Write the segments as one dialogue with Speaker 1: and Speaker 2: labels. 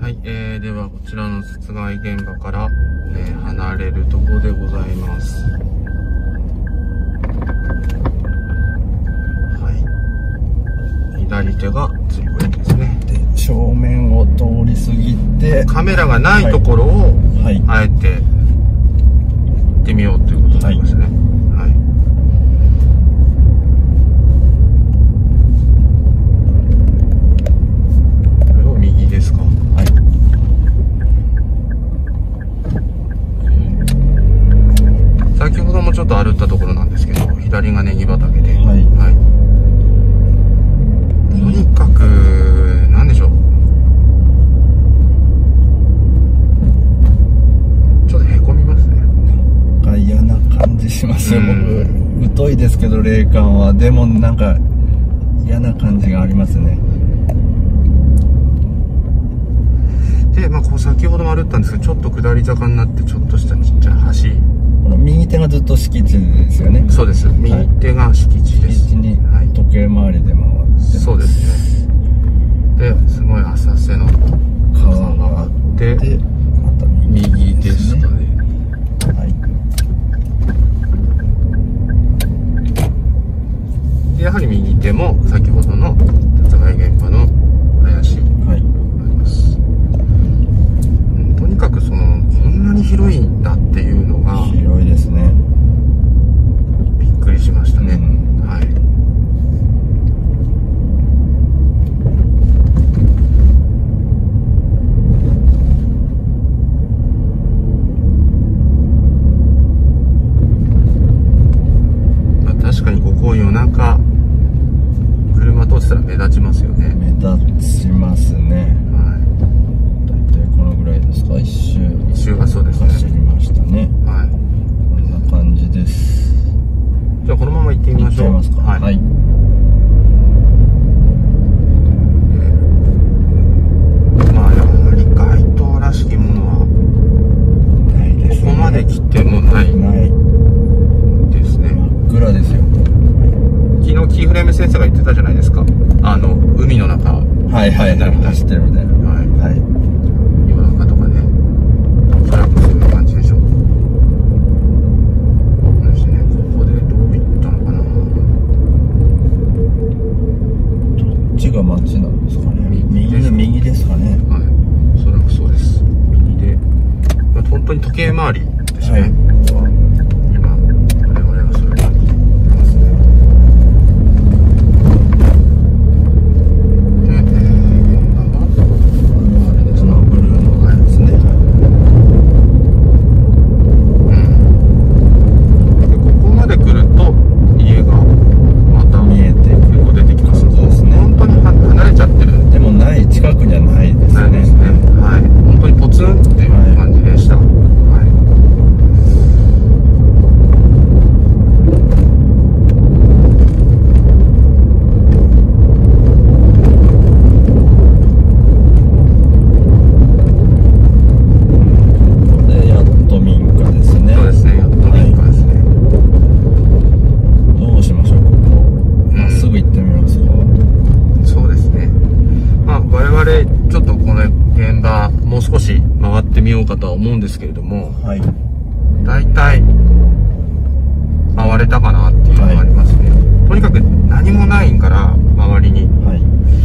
Speaker 1: はい、ではこちらの殺害現場から、離れるところでございます。はい、左手がつり込みですね。
Speaker 2: で、正面を通り過ぎて
Speaker 1: カメラがないところを、
Speaker 2: はい、
Speaker 1: あえて行ってみようということになりますね。はい、これを右ですか。
Speaker 2: はい。
Speaker 1: 先ほどもちょっと歩ったところなんですけど、左がネギ畑で、
Speaker 2: はい、
Speaker 1: はい、とにかくなんでしょう、ちょっとへこみますね。
Speaker 2: なんか嫌な感じしますよ。僕疎いですけど霊感は。でもなんか嫌な感じがありますね。
Speaker 1: で、まあ、こう先ほども歩ったんですけど、ちょっと下り坂になってちょっとしたちっちゃい橋、
Speaker 2: この右手がずっと敷地ですよね。
Speaker 1: そうです、右手が敷地です。
Speaker 2: 敷地に時計回りで回ってます。
Speaker 1: そうですね。ですごい浅瀬の川があって、
Speaker 2: でまた
Speaker 1: 右ですかね。
Speaker 2: はい。
Speaker 1: でやはり右手も先ほどの殺害現場の林、
Speaker 2: はい、
Speaker 1: とにかくこんなに広いんだっていうのが
Speaker 2: 広いですね。
Speaker 1: びっくりしましたね。はい。まあ、確かにここ夜中車通ってたら目立ちますよね。
Speaker 2: 目立ちますね。
Speaker 1: は
Speaker 2: 大体このぐらいですか。一周
Speaker 1: がそうですね。
Speaker 2: 走りましたね。
Speaker 1: はい。
Speaker 2: こんな感じです。
Speaker 1: じゃあこのまま行ってみましょう。
Speaker 2: 行っちゃいますか。
Speaker 1: はい。
Speaker 2: はい。
Speaker 1: まあやはり街灯らしきものは
Speaker 2: ないですね。
Speaker 1: ここまで来てもないですね。
Speaker 2: 真っ暗ですよ。
Speaker 1: 昨日キーフレーム先生が言ってたじゃないですか。海の中。
Speaker 2: はいはいはい。走ってるみたいな。
Speaker 1: はい。
Speaker 2: はい。
Speaker 1: 夜中とかね。おそらくそういう感じでしょう。私ね、ここでどういったのかな。
Speaker 2: どっちが街なんですかね。右ですかね。
Speaker 1: はい。おそらくそうです。右で。まあ、本当に時計回りですね。
Speaker 2: はい。
Speaker 1: 今、我々はそういう感じで言ってますね。で、現場はあれですか。
Speaker 2: ブルーのですね。
Speaker 1: で、ここまで来ると家がまた
Speaker 2: 見えて
Speaker 1: 結構出てきます。
Speaker 2: そうですね。
Speaker 1: 本当に離れちゃってるんで。
Speaker 2: でも近くにはないですね。
Speaker 1: ないですね。はい。本当にポツンっていう感じでした。はい。
Speaker 2: で、やっと民家ですね。
Speaker 1: そうですね。やっと民家ですね。
Speaker 2: どうしましょう、ここ。まっすぐ行ってみますか。
Speaker 1: そうですね。まあ我々ちょっとこの現場もう少し回ってみようかとは思うんですけれども、
Speaker 2: はい。
Speaker 1: だいたい回れたかなっていうのがありますね。とにかく何もないんから周りに。
Speaker 2: はい。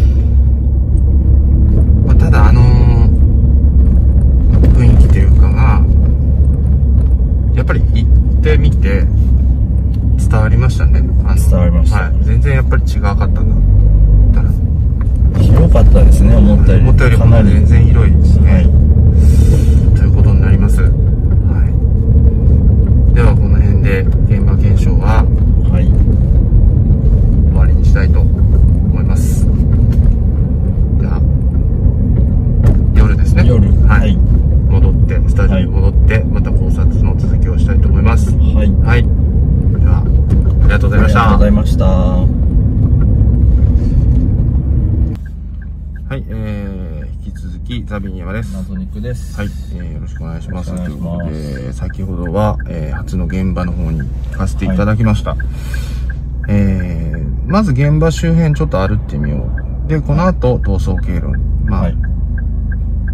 Speaker 1: まあ、ただ雰囲気というかがやっぱり行ってみて伝わりましたね。
Speaker 2: 伝わりました。
Speaker 1: はい。全然やっぱり違かったな。
Speaker 2: 広かったですね、思ったより。
Speaker 1: 思ったよりも
Speaker 2: かなり
Speaker 1: 全然広いですね。
Speaker 2: はい。
Speaker 1: ということになります。はい。ではこの辺で現場検証は
Speaker 2: はい。
Speaker 1: 終わりにしたいと思います。では夜ですね。
Speaker 2: 夜。
Speaker 1: はい。
Speaker 2: はい。
Speaker 1: 戻ってスタジオに戻ってまた考察の続きをしたいと思います。
Speaker 2: はい。
Speaker 1: はい。ではありがとうございました。
Speaker 2: ありがとうございました。
Speaker 1: はい、引き続きザビニヤマです。
Speaker 2: 謎肉です。
Speaker 1: はい、よろしくお願いします。
Speaker 2: よろしくお願いします。
Speaker 1: ということで、先ほどは、初の現場の方に行かせていただきました。はい、まず現場周辺ちょっと歩ってみよう。で、この後逃走経路、まあ、
Speaker 2: はい、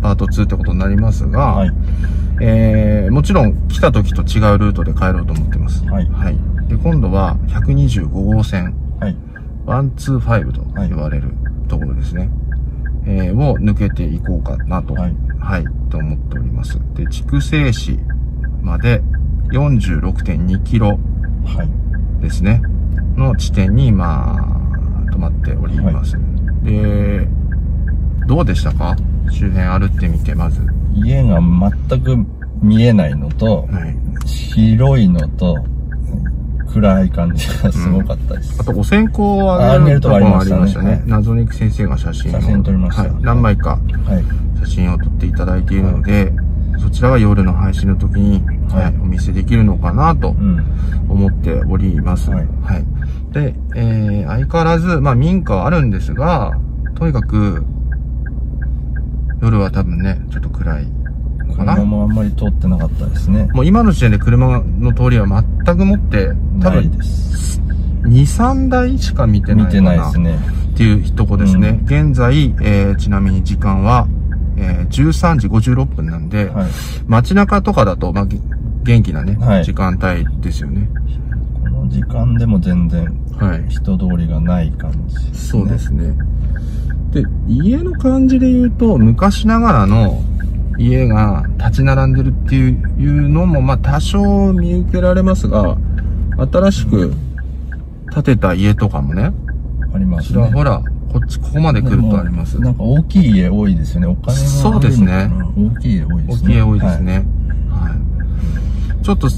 Speaker 1: パート2ってことになりますが、
Speaker 2: はい。
Speaker 1: もちろん来た時と違うルートで帰ろうと思ってます。
Speaker 2: はい。
Speaker 1: はい。で、今度は125号線、
Speaker 2: はい。
Speaker 1: 125と言われるところですね。を抜けていこうかなと、
Speaker 2: はい。
Speaker 1: はい、と思っております。で、筑西市まで 46.2 キロ
Speaker 2: はい。
Speaker 1: ですね。の地点に今、止まっております。で、どうでしたか？周辺歩ってみて、まず。
Speaker 2: 家が全く見えないのと、
Speaker 1: はい。
Speaker 2: 広いのと、暗い感じがすごかったです。
Speaker 1: あと、お線香をあげるところもありましたね。
Speaker 2: はい、
Speaker 1: 謎肉先生が写真
Speaker 2: 撮りました。
Speaker 1: はい。何枚か写真を撮っていただいているので、そちらは夜の配信の時に、はい、お見せできるのかなと思っております。はい。はい。で、相変わらず、まあ民家はあるんですが、とにかく、夜は多分ね、ちょっと暗いかな。
Speaker 2: 車もあんまり通ってなかったですね。
Speaker 1: もう今の時点で車の通りは全くもって、多分、2、3台しか見てないかな。見てないですね。っていうとこですね。現在、ちなみに時間は、13時56分なんで、はい、街中とかだと、まあ、元気なね、はい、時間帯ですよね。
Speaker 2: この時間でも全然、人通りがない感じですね。
Speaker 1: そうですね。で、家の感じで言うと、昔ながらの家が立ち並んでるっていうのも、まあ、多少見受けられますが、新しく建てた家とかもね、
Speaker 2: ありますね。
Speaker 1: ちらほら、ここまで来るとあります。
Speaker 2: なんか大きい家多いですよね。お金も
Speaker 1: そうですね。
Speaker 2: 大きい家多いですね。
Speaker 1: 大きい家多いですね。はい。ちょっと、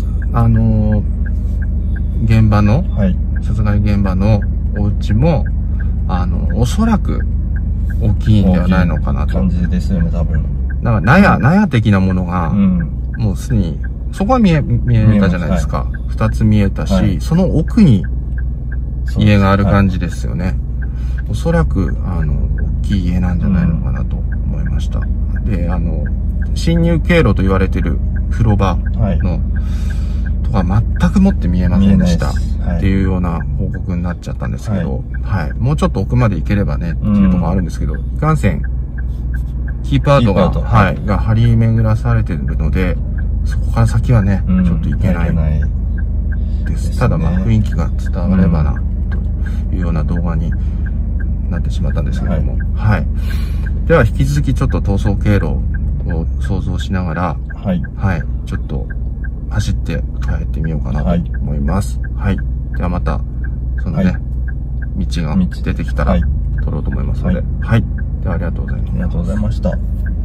Speaker 1: 現場の、殺害現場のお家も、おそらく大きいんではないのかなと。
Speaker 2: 感じですよね、多分。
Speaker 1: だから、納屋的なものが、もうすでに、そこは見えたじゃないですか。二つ見えたし、その奥に家がある感じですよね。おそらく、大きい家なんじゃないのかなと思いました。で、侵入経路と言われてる風呂場の、とか全くもって見えませんでした。っていうような報告になっちゃったんですけど、はい。もうちょっと奥まで行ければね、っていうところあるんですけど、いかんせん、キープアウトが、はい、が張り巡らされてるので、そこから先はね、ちょっと行けないです。ただまあ、雰囲気が伝わればな、というような動画になってしまったんですけども、はい。では、引き続きちょっと逃走経路を想像しながら、はい。はい。ちょっと、走って帰ってみようかなと思います。はい。ではまた、そのね、道が出てきたら、撮ろうと思いますので、はい。ではありがとうございます。
Speaker 2: ありがとうございました。